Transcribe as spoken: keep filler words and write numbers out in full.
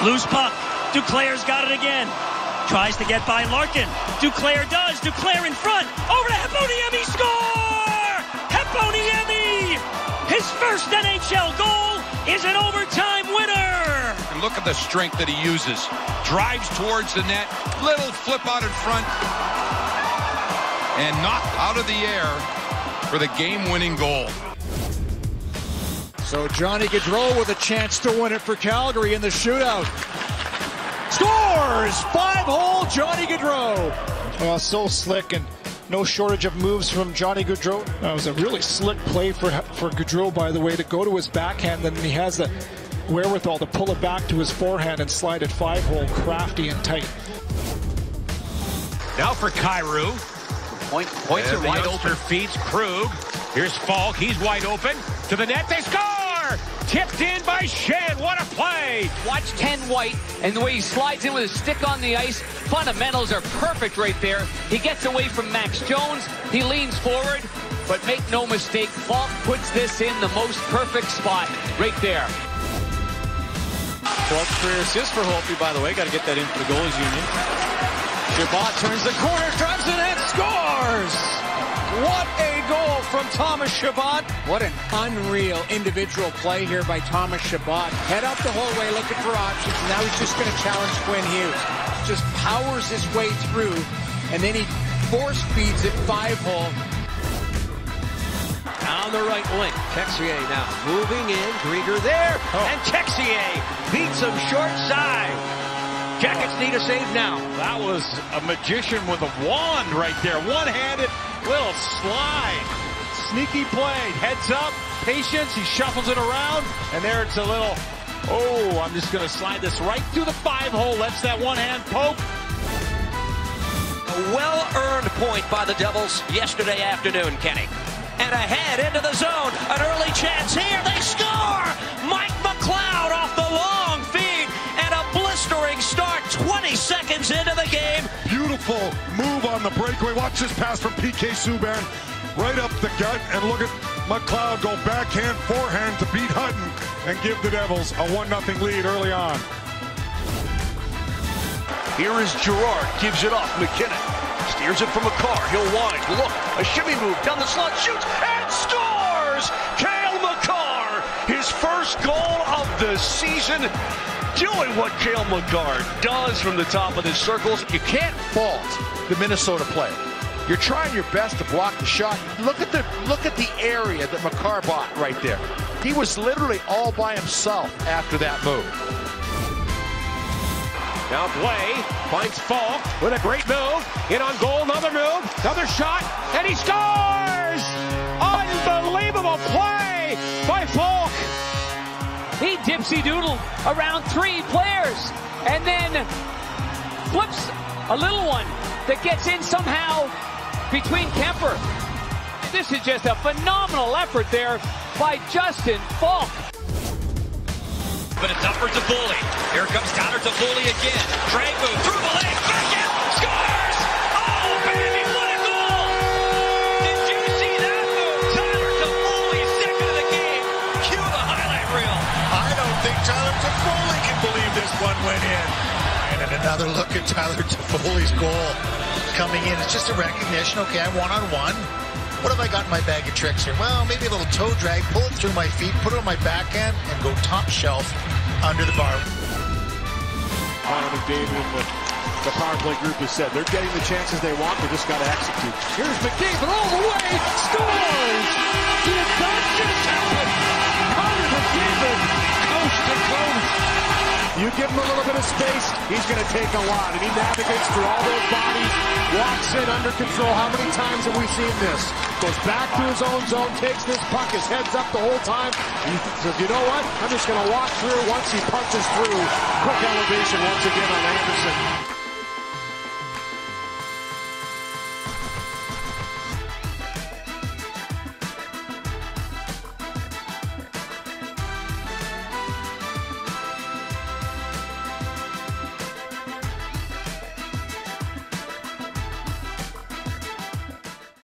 Loose puck. Duclair's got it again. Tries to get by Larkin. Duclair does. Duclair in front. Over to Heponiemi. Score! Heponiemi! His first N H L goal is an overtime winner! And look at the strength that he uses. Drives towards the net. Little flip out in front. And knocked out of the air for the game-winning goal. So Johnny Gaudreau with a chance to win it for Calgary in the shootout. Scores! Five-hole Johnny Gaudreau. Well, so slick and no shortage of moves from Johnny Gaudreau. That was a really slick play for, for Gaudreau, by the way, to go to his backhand, and he has the wherewithal to pull it back to his forehand and slide it five-hole, crafty and tight. Now for Kyrou. Point, points it wide open, feeds Krug. Here's Falk, he's wide open. To the net, they score! Tipped in by Shen, what a play! Watch Ken White and the way he slides in with his stick on the ice. Fundamentals are perfect right there. He gets away from Max Jones, he leans forward, but make no mistake, Falk puts this in the most perfect spot right there. twelfth career assist for Holtby, by the way. Got to get that in for the goalies union. Chabot turns the corner, drives it in, scores! What a goal from Thomas Chabot. What an unreal individual play here by Thomas Chabot. Head up the whole way looking for options. Now he's just going to challenge Quinn Hughes. Just powers his way through, and then he force feeds it five hole. On the right wing, Texier now moving in, Grieger there, oh. and Texier beats him short side. Jackets need a save now. That was a magician with a wand right there. One-handed little slide. Sneaky play. Heads up. Patience. He shuffles it around. And there it's a little, oh, I'm just going to slide this right through the five-hole. Lets that one-hand poke. A well-earned point by the Devils yesterday afternoon, Kenny. And ahead into the zone. An early chance here. They score! Mike McLeod off the long feed. And a blistering start twenty seconds into the game. Beautiful move on the breakaway. Watch this pass from P K Subban. Right up the gut. And look at McLeod go backhand, forehand to beat Hutton and give the Devils a one nothing lead early on. Here is Girard. Gives it off. McKinnon. Steers it from a car. He'll wind. Look. A shimmy move down the slot. Shoots and scores! Cale Makar. His first goal of the season. Doing what Cale Makar does from the top of the circles. You can't fault the Minnesota player. You're trying your best to block the shot. Look at the look at the area that Makar bought right there. He was literally all by himself after that move. Now Blais finds Falk with a great move. In on goal, another move, another shot, and he scores! Unbelievable play by Falk. He dipsy-doodled around three players and then flips a little one that gets in somehow between Kemper. This is just a phenomenal effort there by Justin Falk. But it's up for Toffoli. Here comes Tyler Toffoli again. Drag move through the legs, back in, scores! Oh, baby, what a goal! Did you see that move? Tyler Toffoli, second of the game. Cue the highlight reel. I don't think Tyler Toffoli can believe this one went in. And then another look at Tyler Toffoli's goal coming in. It's just a recognition. Okay, I'm one-on-one. What have I got in my bag of tricks here? Well, maybe a little toe drag, pull it through my feet, put it on my backhand, and go top shelf under the bar. Connor McDavid and the, the power play group has said they're getting the chances they want, they just got to execute. Here's McDavid all the way, scores! Did that just happen? Connor McDavid, coast to coast. You give him a little bit of space, he's going to take a lot, and he navigates through all those bodies, walks in under control. How many times have we seen this? Goes back to his own zone, takes this puck, his head's up the whole time. He says, you know what? I'm just going to walk through once he punches through. Quick elevation once again on Anderson.